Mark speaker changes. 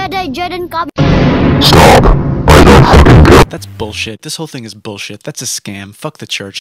Speaker 1: That's bullshit. This whole thing is bullshit. That's a scam. Fuck the church.